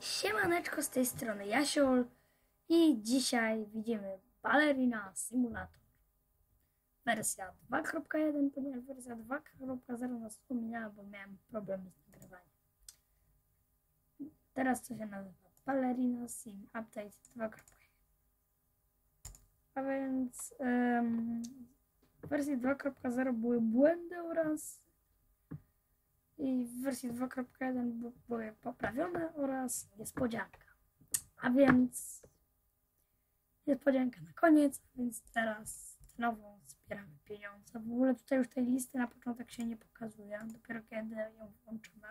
Siemaneczko, z tej strony Jasiol i dzisiaj widzimy Ballerina Simulator wersja 2.1, ponieważ wersja 2.0 nas wspominała, bo miałem problemy z nagrywaniem. Teraz to się nazywa Ballerina Sim Update 2.1. A więc w wersji 2.0 były błędy i w wersji 2.1 były poprawione oraz niespodzianka. A więc niespodzianka na koniec, więc teraz nową zbieramy pieniądze. W ogóle tutaj już tej listy na początek się nie pokazuje, dopiero kiedy ją włączymy.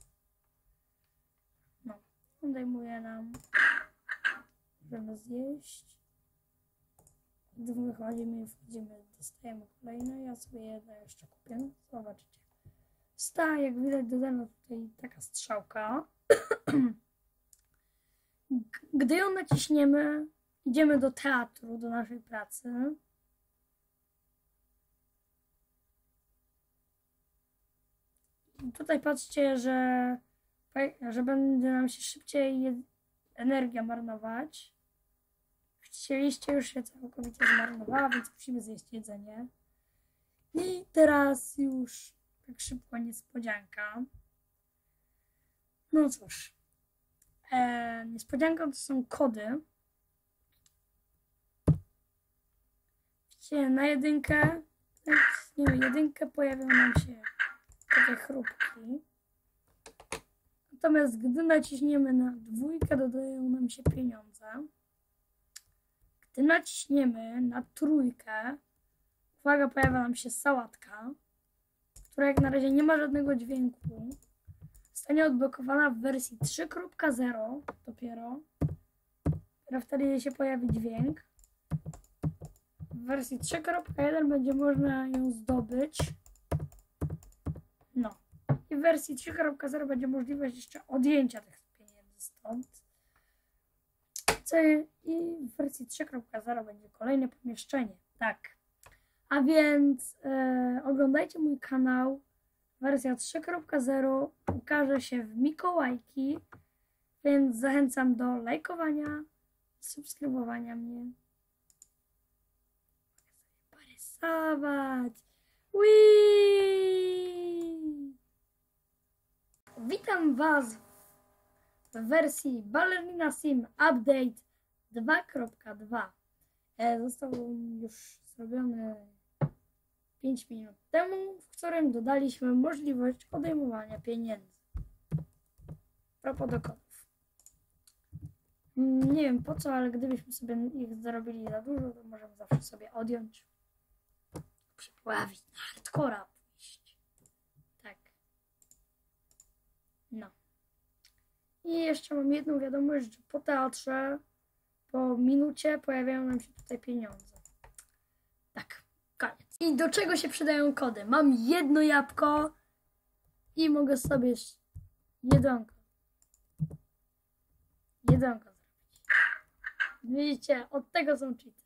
No, odejmuje nam, możemy zjeść. Gdy wchodzimy, dostajemy kolejne. Ja sobie jedno jeszcze kupię, zobaczycie. Jak widać, dodana tutaj taka strzałka. Gdy ją naciśniemy, idziemy do teatru, do naszej pracy. I tutaj patrzcie, że będzie nam się szybciej energia marnować. Chcieliście, już się całkowicie zmarnowała, więc musimy zjeść jedzenie. I teraz już tak szybko niespodzianka. No cóż. Niespodzianką to są kody. Widzicie, na jedynkę, jedynkę pojawią nam się takie chrupki. Natomiast gdy naciśniemy na dwójkę, dodają nam się pieniądze. Gdy naciśniemy na trójkę, uwaga, pojawia nam się sałatka, która jak na razie nie ma żadnego dźwięku. Zostanie odblokowana w wersji 3.0 dopiero. Wtedy się pojawi dźwięk. W wersji 3.1 będzie można ją zdobyć. No. I w wersji 3.0 będzie możliwość jeszcze odjęcia tych pieniędzy stąd. I w wersji 3.0 będzie kolejne pomieszczenie. Tak. A więc oglądajcie mój kanał. Wersja 3.0 ukaże się w Mikołajki, więc zachęcam do lajkowania i subskrybowania mnie. Parysować! Witam Was w wersji Ballerina Sim Update 2.2. Został już zrobiony 5 minut temu, w którym dodaliśmy możliwość odejmowania pieniędzy. Propos dochodów. Nie wiem po co, ale gdybyśmy sobie ich zarobili za dużo, to możemy zawsze sobie odjąć. Przeplawić, na hardcora pójść. Tak. No. I jeszcze mam jedną wiadomość, że po teatrze, po minucie pojawiają nam się tutaj pieniądze. Tak. Koniec. I do czego się przydają kody? Mam jedno jabłko i mogę sobie jedzonko zrobić. Widzicie, od tego są cheaty.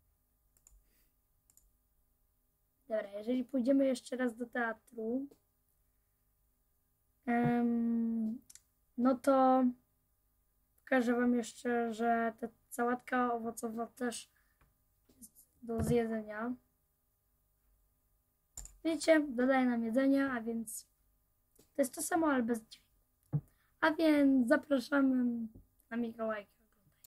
Dobra, jeżeli pójdziemy jeszcze raz do teatru, no to pokażę Wam jeszcze, że ta sałatka owocowa też jest do zjedzenia. Widzicie, dodaje nam jedzenia, a więc to jest to samo, ale bez dźwięku. A więc zapraszamy na Mikołajki.